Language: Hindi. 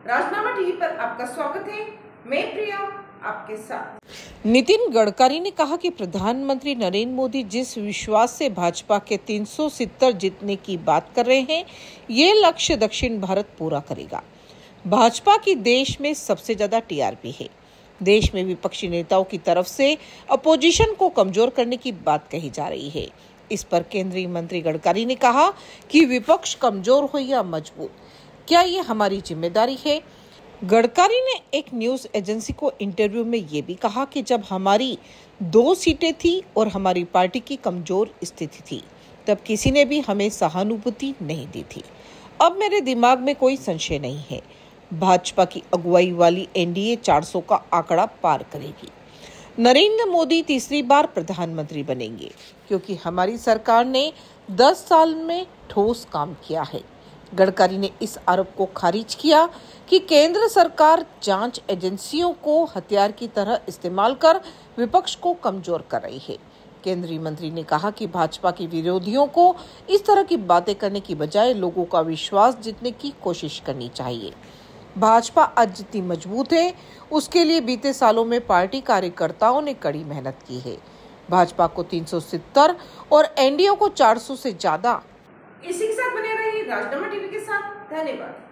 राजनामा टीवी पर आपका स्वागत है। मैं प्रिया आपके साथ। नितिन गडकरी ने कहा कि प्रधानमंत्री नरेंद्र मोदी जिस विश्वास से भाजपा के 370 जीतने की बात कर रहे हैं, ये लक्ष्य दक्षिण भारत पूरा करेगा। भाजपा की देश में सबसे ज्यादा टीआरपी है। देश में विपक्षी नेताओं की तरफ से अपोजिशन को कमजोर करने की बात कही जा रही है। इस पर केंद्रीय मंत्री गडकरी ने कहा कि विपक्ष कमजोर हो या मजबूत, क्या ये हमारी जिम्मेदारी है। गडकरी ने एक न्यूज एजेंसी को इंटरव्यू में ये भी कहा कि जब हमारी 2 सीटें थी और हमारी पार्टी की कमजोर स्थिति थी, तब किसी ने भी हमें सहानुभूति नहीं दी थी। अब मेरे दिमाग में कोई संशय नहीं है, भाजपा की अगुवाई वाली एनडीए 400 का आंकड़ा पार करेगी। नरेंद्र मोदी तीसरी बार प्रधानमंत्री बनेंगे क्योंकि हमारी सरकार ने 10 साल में ठोस काम किया है। गडकरी ने इस आरोप को खारिज किया कि केंद्र सरकार जांच एजेंसियों को हथियार की तरह इस्तेमाल कर विपक्ष को कमजोर कर रही है। केंद्रीय मंत्री ने कहा कि भाजपा के विरोधियों को इस तरह की बातें करने की बजाय लोगों का विश्वास जीतने की कोशिश करनी चाहिए। भाजपा आज जितनी मजबूत है, उसके लिए बीते सालों में पार्टी कार्यकर्ताओं ने कड़ी मेहनत की है। भाजपा को 370 और एनडीए को 400 से ज्यादा। इसी के साथ बने रहिए राजनामा टीवी के साथ। धन्यवाद।